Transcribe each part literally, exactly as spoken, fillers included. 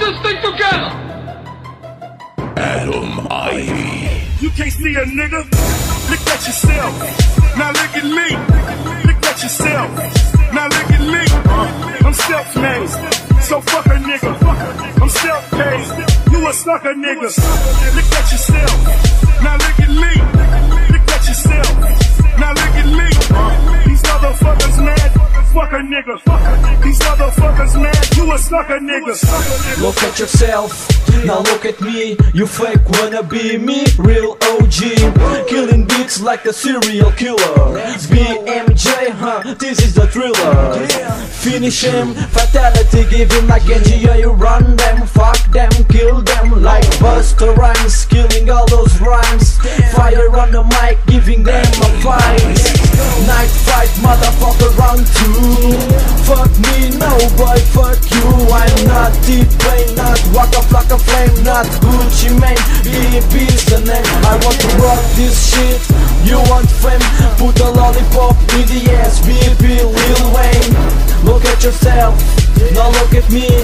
this thing together! Adam Ivy. You can't see a nigga? Look at yourself. Now look at me. Look at yourself. Now look at me. I'm self-made, so fuck a nigga. I'm self-paid. You a sucker nigga. Look at yourself. Now look at me. Look at yourself. Now look at me. These motherfuckers mad. Fuck a nigga. These motherfuckers mad. You a sucker nigga. Look at yourself. Now look at me. You fake wanna be me. Real O G. Killing beats like a serial killer. B M J, huh? This is the thriller. Finish him. Fatality. Give him like N G A. You run them. Fuck them. Kill them like Busta Rhymes. Killing all those rhymes. Fire on the mic. Giving them a fight. Night fight. Motherfucker round two. Fuck me. No boy. Fuck you. I'm not T-Pain. Not Waka Flocka Flame. Not Gucci Mane. B P is the name. I want to rock this shit. You want fame? Put a lollipop in the ass. B P, Lil Wayne. Look at yourself. Now look at me.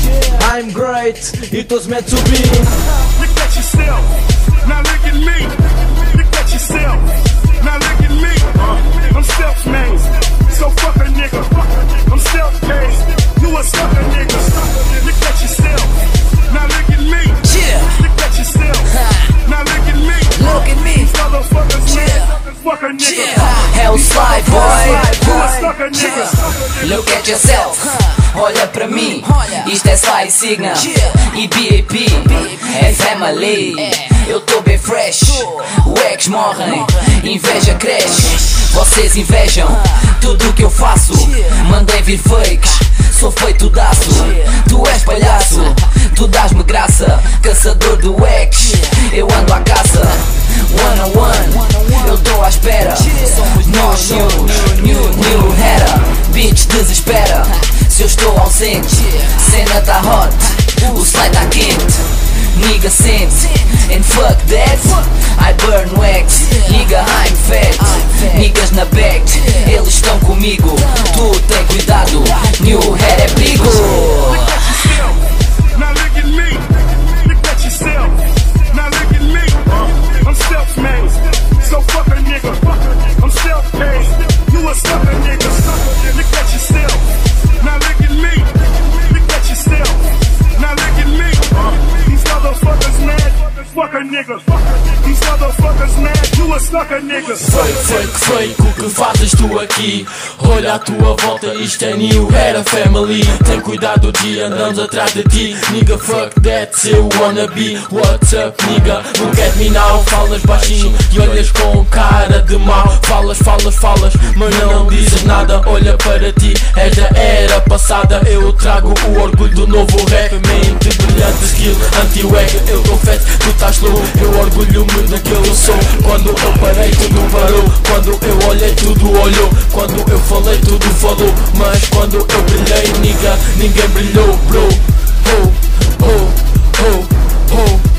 I'm great. It was meant to be. Look at yourself. Now look at me. Look at yourself. Now look at me. I'm self-made, so fuck a nigga. I'm self-paid. You a sucker nigga. Look at yourself. Now look at me. Yeah. Look at yourself. Now look at me. Look at me. These motherfuckers mad. Fuck a nigga. Yeah. Hellfly boy. You a sucker nigga. Look at yourself. Olha pra mim. Isto é Sly Signa e B A P. É family. Eu tô bem fresh. Wags morrem. Inveja cresce. Vocês invejam tudo o que eu faço. Mandei vir fakes. Sou feito de aço. Tu és palhaço. Tu dás-me graça. Caçador do ex. Eu ando à caça. One on one. Eu tô à espera. Somos nós news. New, new era. Bitch desespera. Se eu estou ausente, cena tá hot. O slide tá quente. Nigga sente. And fuck that. I burn wax. Nigga I'm fat. Niggas na back. Eles estão comigo. Tu tem cuidado. New head é perigo. Now look at me. Look at yourself. Now look at me. I'm self-made, so fuck a nigga. I'm self-paid. You a sucker nigga. Look at yourself. Now look at me. Look at yourself. Now look at me. These motherfuckers mad. Fuck a nigga. These motherfuckers mad. You a sucker nigga. Fake, fake, fake, o que fazes tu aqui? Olha à tua volta, isto é new era family. Tem cuidado de andamos atrás de ti. Nigga, fuck that, eu wanna be. What's up, nigga? Look at me now. Falas baixinho e olhas com cara de mal. Falas, falas, falas, mas não dizes nada. Olha para ti, és da era passada. Eu trago o orgulho do novo rap. Mente brilhante, skill, anti-wag. Eu tô fat, tu estás low. Eu orgulho-me daquele eu sou. Quando eu parei, tudo parou. Quando eu olhei, tudo olhou. Quando eu falei, tudo falou. Mas quando eu brilhei, nigga, ninguém brilhou, bro. Oh, oh, oh, oh.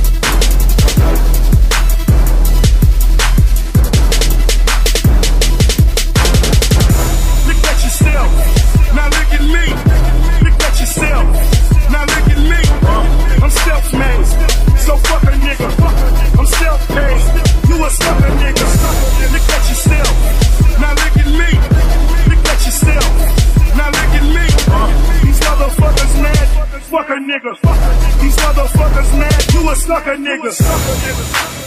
Look at yourself. Now look at me. Look at yourself. Now look at me. I'm self-made, so fuck a nigga. I'm self-paid. You a sucker nigga. Look at yourself. Now look at me. Look at yourself. Now look at me. These motherfuckers mad. Fuck a nigga. These motherfuckers mad. You a sucker nigga.